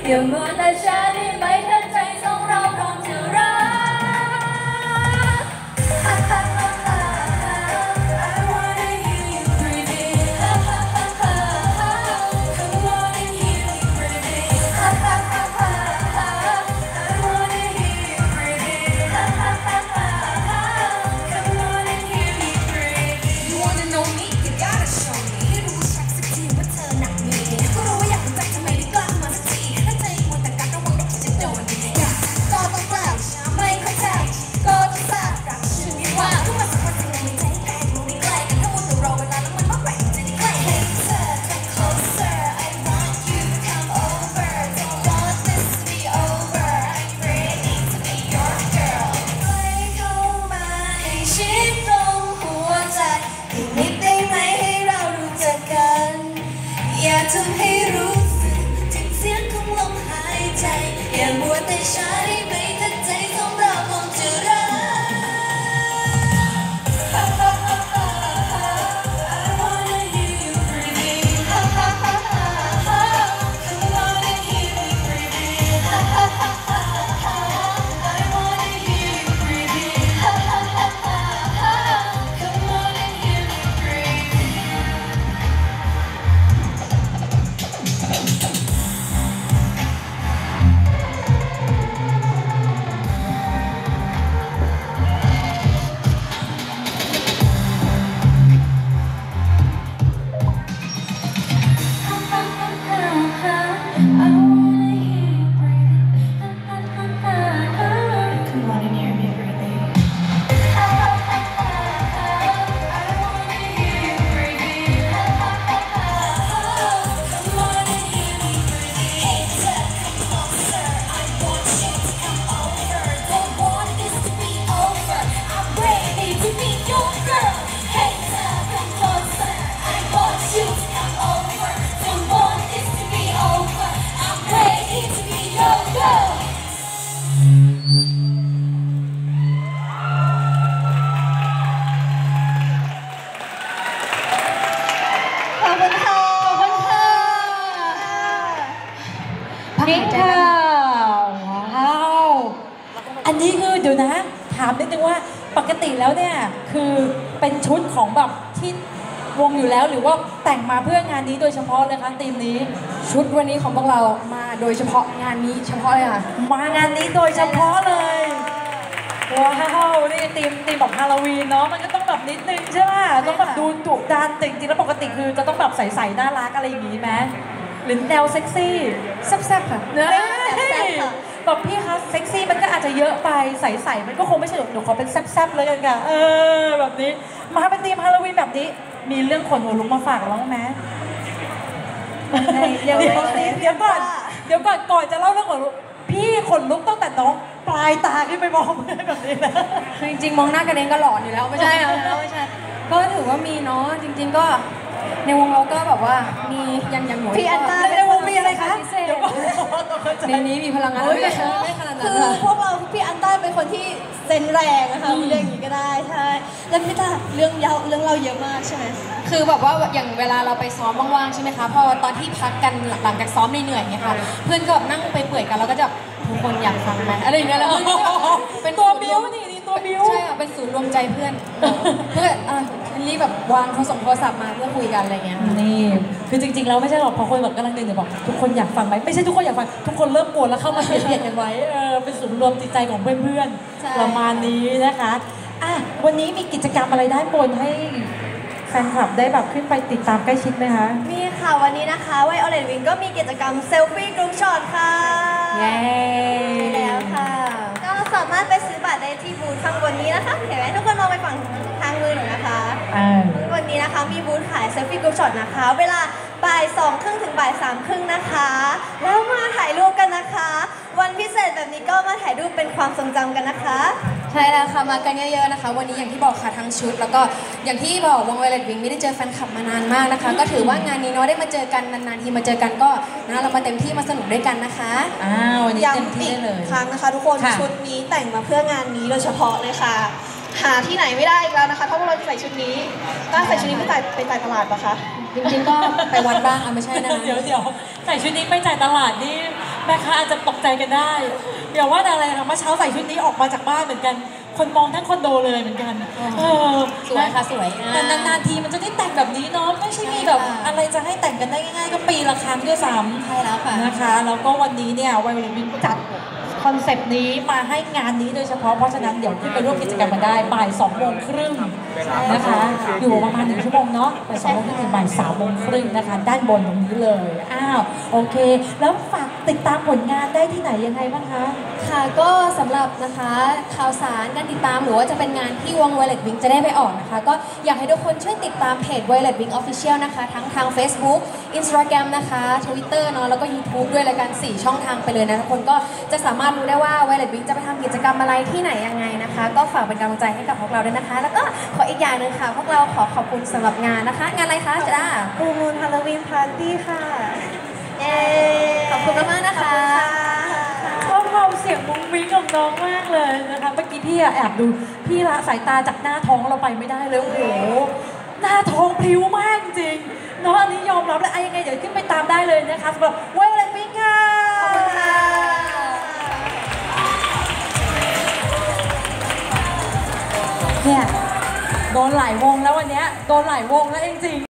อย่ามัวแต่ช้าได้ไหมถ้าใจสองเราพร้อมจะรัก อย่าทำให้รู้สึกถึงเสียงของลมหายใจอย่ามัวแต่ช้าได้ไหมถ้าใจของเราคงจะรัก I wanna hear you breathing Come on and hear me breathing I wanna hear you breathing Come on and hear me breathing นี่ค่ะว้าวอันนี้คือเดี๋ยวนะถามนิดนึงว่าปกติแล้วเนี่ยคือเป็นชุดของแบบที่วงอยู่แล้วหรือว่าแต่งมาเพื่องานนี้โดยเฉพาะเลยคะธีมนี้ชุดวันนี้ของพวกเรามาโดยเฉพาะงานนี้เฉพาะเลยค่ะมางานนี้โดยเฉพาะเลยว้าวนี่ธีมแบบฮาโลวีนเนาะมันก็ต้องแบบนิดนึงใช่ไหมต้องแบบดูดุดันจริงๆแล้วปกติคือจะต้องแบบใสๆน่ารักอะไรอย่างนี้ไหมหรือแนวเซ็กซี่แซ่บๆค่ะแบบพี่คะเซ็กซี่มันก็อาจจะเยอะไปใสๆมันก็คงไม่สนุกหนูขอเป็นแซ่บๆเลยกันค่ะแบบนี้มาเป็นธีมฮาโลวีนแบบนี้มีเรื่องขนหัวลุกมาฝากเราไหมเดี๋ยวก่อนจะเล่าเรื่องขนลุกพี่ขนลุกตั้งแต่น้องปลายตาขึ้นไปมองแบบนี้นะคือจริงๆมองหน้ากันเองก็หลอนอยู่แล้วไม่ใช่ไม่ใช่ก็ถือว่ามีเนาะจริงๆก็ในวงเราก็แบบว่ามียังหนูพี่อันต้าในวงมีอะไรคะในนี้มีพลังงานไม่ขนาดนั้นคือพวกเราพี่อันต้าเป็นคนที่เซนแรงนะคะเรื่องอย่างนี้ก็ได้ใช่แล้วพี่ต้าเรื่องเราเยอะมากใช่ไหมคือแบบว่าอย่างเวลาเราไปซ้อมว่างๆใช่ไหมคะพอตอนที่พักกันหลังจากซ้อมเหนื่อยๆเนี่ยค่ะเพื่อนก็แบบนั่งไปเปื่อยกันแล้วก็จะทุกคนอยากฟังไหมอะไรอย่างเงี้ยแล้วเป็นตัวบิ้วนี่ตัวบิ้วใช่ค่ะเป็นศูนย์รวมใจเพื่อนรีบแบบวางส่งโทรศัพท์มาเพื่อคุยกันอะไรเงี้ยนี่คือจริงๆแล้วไม่ใช่หรอกพอคนแบบกำลังเดินบอกทุกคนอยากฟังไหมไม่ใช่ทุกคนอยากฟังทุกคนเริ่มกลัวแล้วเข้ามาเบียดกันไว้เป็นศูนย์รวมจิตใจของเพื่อนๆประมาณนี้นะคะวันนี้มีกิจกรรมอะไรด้านบนให้แฟนคลับได้แบบขึ้นไปติดตามใกล้ชิดไหมคะมีค่ะวันนี้นะคะไวโอเลตวิงก็มีกิจกรรมเซลฟี่กรุ๊ปช็อตค่ะเย้แล้วค่ะก็สามารถไปซื้อบัตรได้ที่บูธข้างบนนี้นะคะเห็นไหมทุกคนมองไปฝั่งทางมือหนูนะคะวันนี้นะคะมีบูธขายเซลฟี่กรุ๊ปช็อตนะคะเวลาบ่าย 2:30 ถึงบ่าย 3:30 นะคะแล้วมาถ่ายรูปกันนะคะวันพิเศษแบบนี้ก็มาถ่ายรูปเป็นความทรงจำกันนะคะใช่แล้วค่ะมากันเยอะๆนะคะวันนี้อย่างที่บอกค่ะทั้งชุดแล้วก็อย่างที่บอกวงไวโอเลตวิงไม่ได้เจอแฟนคลับมานานมากนะคะก็ถือว่างานนี้เนาะได้มาเจอกันนานๆทีมาเจอกันก็นะเรามาเต็มที่มาสนุกด้วยกันนะคะวันนี้เต็มที่เลยครั้งนะคะทุกคนชุดนี้แต่งมาเพื่องานนี้โดยเฉพาะเลยค่ะหาที่ไหนไม่ได้อีกแล้วนะคะถ้าพวกเราจะใส่ชุดนี้ก็ใส่ชุดนี้ไปจ่ายตลาดปะคะจริงๆก็ไปวัดบ้างไม่ใช่นะเดี๋ยวใส่ชุดนี้ไปจ่ายตลาดนี่แม่ค้าอาจจะตกใจกันได้อย่าว่าแต่อะไรค่ะเมื่อเช้าใส่ชุดนี้ออกมาจากบ้านเหมือนกัน คนมองทั้งคอนโดเลยเหมือนกันสวยค่ะสวยแต่นานๆทีมันจะได้แต่งแบบนี้เนาะไม่ใช่มีแบบอะไรจะให้แต่งกันได้ง่ายๆก็ปีละครั้งด้วยซ้ำใช่แล้วค่ะนะคะแล้วก็วันนี้เนี่ยไวโอลินวิงจัดคอนเซปต์นี้มาให้งานนี้โดยเฉพาะเพราะฉะนั้นเดี๋ยวขึ้นไปร่วมกิจกรรมมาได้บ่าย2:30นะคะอยู่ประมาณ1 ชั่วโมงเนาะบ่าย2:30ถึงบ่าย3:30นะคะด้านบนตรงนี้เลยโอเคแล้วฝากติดตามผลงานได้ที่ไหนยังไงบ้างคะค่ะก็สำหรับนะคะข่าวสารการติดตามหรือว่าจะเป็นงานที่วง Violet Wing จะได้ไปออกนะคะก็อยากให้ทุกคนช่วยติดตามเพจ Violet Wing Official นะคะทั้งทาง Facebook Instagram นะคะ Twitter เนาะแล้วก็ YouTube ด้วยละกัน4 ช่องทางไปเลยนะทุกคนก็จะสามารถรู้ได้ว่า Violet Wing จะไปทำกิจกรรมอะไรที่ไหนยังไงนะคะก็ฝากเป็นกำลังใจให้กับพวกเราด้วยนะคะแล้วก็ขออีกอย่างหนึ่งค่ะพวกเราขอบคุณสำหรับงานนะคะงานอะไรคะจ้า Full Moon Halloween Party ค่ะเย้ขอบคุณมากๆนะคะชอบความเสียงมุ้งมิ้งของน้องมากเลยนะคะเมื่อกี้พี่แอบดูพี่ละสายตาจากหน้าท้องเราไปไม่ได้เลยโอ้โหหน้าท้องพลิ้วมากจริงเนาะอันนี้ยอมรับแล้วยังไงเดี๋ยวขึ้นไปตามได้เลยนะคะสำหรับไวโอเลตวิงค่ะขอบคุณค่ะเนี่ยโดนหลายวงแล้ววันนี้โดนหลายวงแล้วจริง